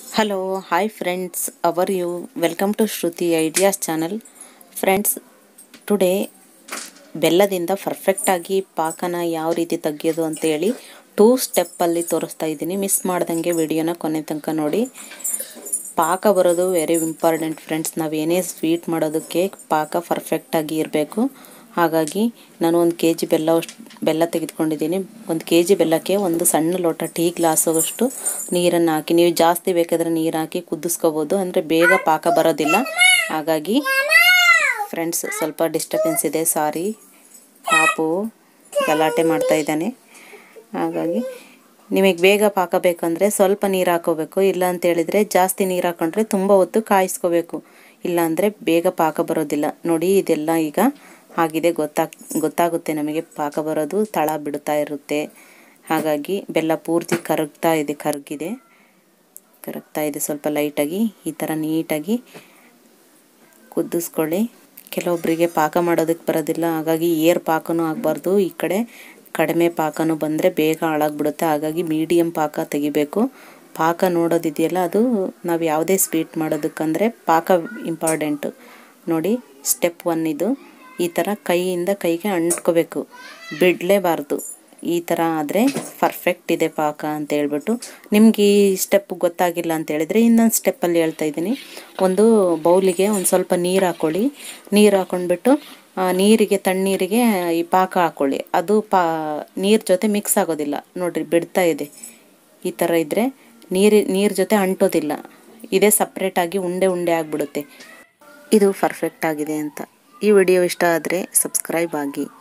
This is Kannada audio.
Hello, hi friends, how are you? Welcome to Shruti Ideas channel. Friends, today ಬೆಲ್ಲದಿಂದ ಪರ್ಫೆಕ್ಟ್ ಆಗಿ ಪಾಕನ ಯಾವ ರೀತಿ ತೆಗೆಯೋದು ಅಂತ ಹೇಳಿ 2 ಸ್ಟೆಪ್ಪಲ್ಲಿ ತೋರಿಸ್ತಾ ಇದ್ದೀನಿ. ಮಿಸ್ ಮಾಡ್ದಂಗೆ ವಿಡಿಯೋನ ಕೊನೆ ತನಕ ನೋಡಿ. ಪಾಕ ಬರೋದು ವೆರಿ ಇಂಪಾರ್ಟೆಂಟ್ ಫ್ರೆಂಡ್ಸ್. ನಾವೇನೇ ಸ್ವೀಟ್ ಮಾಡೋದಕ್ಕೆ ಪಾಕ ಪರ್ಫೆಕ್ಟಾಗಿ ಇರಬೇಕು. ಹಾಗಾಗಿ ನಾನು 1 kg ಬೆಲ್ಲ ತೆಗೆದುಕೊಂಡಿದ್ದೀನಿ. 1 kg ಬೆಲ್ಲಕ್ಕೆ ಒಂದು ಸಣ್ಣ ಲೋಟ ಟೀ ಗ್ಲಾಸಷ್ಟು ನೀರನ್ನು ಹಾಕಿ, ನೀವು ಜಾಸ್ತಿ ಬೇಕಾದರೆ ನೀರು ಹಾಕಿ ಕುದಿಸ್ಕೋಬೋದು, ಅಂದರೆ ಬೇಗ ಪಾಕ ಬರೋದಿಲ್ಲ. ಹಾಗಾಗಿ ಫ್ರೆಂಡ್ಸ್ ಸ್ವಲ್ಪ ಡಿಸ್ಟರ್ಬೆನ್ಸ್ ಇದೆ, ಸಾರಿ. ಪಾಪು ಗಲಾಟೆ ಮಾಡ್ತಾ ಇದ್ದಾನೆ. ಹಾಗಾಗಿ ನಿಮಗೆ ಬೇಗ ಪಾಕ ಬೇಕಂದರೆ ಸ್ವಲ್ಪ ನೀರು ಹಾಕೋಬೇಕು. ಇಲ್ಲ ಅಂತ ಹೇಳಿದರೆ ಜಾಸ್ತಿ ನೀರು ಹಾಕೊಂಡ್ರೆ ತುಂಬ ಹೊತ್ತು ಕಾಯಿಸ್ಕೋಬೇಕು. ಇಲ್ಲಾಂದರೆ ಬೇಗ ಪಾಕ ಬರೋದಿಲ್ಲ. ನೋಡಿ, ಇದೆಲ್ಲ ಈಗ ಆಗಿದೆ, ಗೊತ್ತಾಗುತ್ತೆ ನಮಗೆ ಪಾಕ ಬರೋದು, ತಳ ಬಿಡ್ತಾ ಇರುತ್ತೆ. ಹಾಗಾಗಿ ಬೆಲ್ಲ ಪೂರ್ತಿ ಕರಗ್ತಾ ಇದೆ ಸ್ವಲ್ಪ ಲೈಟಾಗಿ. ಈ ಥರ ನೀಟಾಗಿ ಕುದಿಸ್ಕೊಳ್ಳಿ. ಕೆಲವೊಬ್ಬರಿಗೆ ಪಾಕ ಮಾಡೋದಕ್ಕೆ ಬರೋದಿಲ್ಲ, ಹಾಗಾಗಿ ಏರ್ ಪಾಕನೂ ಆಗಬಾರ್ದು, ಈ ಕಡೆ ಕಡಿಮೆ ಪಾಕನೂ ಬಂದರೆ ಬೇಗ ಹಾಳಾಗ್ಬಿಡುತ್ತೆ. ಹಾಗಾಗಿ ಮೀಡಿಯಮ್ ಪಾಕ ತೆಗಿಬೇಕು. ಪಾಕ ನೋಡೋದಿದೆಯಲ್ಲ, ಅದು ನಾವು ಯಾವುದೇ ಸ್ವೀಟ್ ಮಾಡೋದಕ್ಕಂದರೆ ಪಾಕ ಇಂಪಾರ್ಟೆಂಟು. ನೋಡಿ, ಸ್ಟೆಪ್ 1 ಇದು. ಈ ಥರ ಕೈಯಿಂದ ಕೈಗೆ ಅಂಟ್ಕೋಬೇಕು, ಬಿಡಲೇಬಾರ್ದು. ಈ ಥರ ಆದರೆ ಪರ್ಫೆಕ್ಟ್ ಇದೆ ಪಾಕ ಅಂತ ಹೇಳ್ಬಿಟ್ಟು. ನಿಮ್ಗೆ ಈ ಸ್ಟೆಪ್ ಗೊತ್ತಾಗಿಲ್ಲ ಅಂತ ಹೇಳಿದರೆ ಇನ್ನೊಂದು ಸ್ಟೆಪ್ಪಲ್ಲಿ ಹೇಳ್ತಾ ಇದ್ದೀನಿ. ಒಂದು ಬೌಲಿಗೆ ಒಂದು ಸ್ವಲ್ಪ ನೀರು ಹಾಕ್ಕೊಳ್ಳಿ. ನೀರು ಹಾಕ್ಕೊಂಡ್ಬಿಟ್ಟು ನೀರಿಗೆ, ತಣ್ಣೀರಿಗೆ ಈ ಪಾಕ ಹಾಕ್ಕೊಳ್ಳಿ. ಅದು ನೀರು ಜೊತೆ ಮಿಕ್ಸ್ ಆಗೋದಿಲ್ಲ. ನೋಡಿರಿ, ಬಿಡ್ತಾ ಇದೆ. ಈ ಥರ ಇದ್ದರೆ ನೀರು ಜೊತೆ ಅಂಟೋದಿಲ್ಲ. ಇದೇ ಸಪ್ರೇಟಾಗಿ ಉಂಡೆ ಆಗಿಬಿಡುತ್ತೆ. ಇದು ಪರ್ಫೆಕ್ಟ್ ಆಗಿದೆ ಅಂತ. ಈ ವಿಡಿಯೋ ಇಷ್ಟ ಆದರೆ ಸಬ್ಸ್ಕ್ರೈಬ್ ಆಗಿ.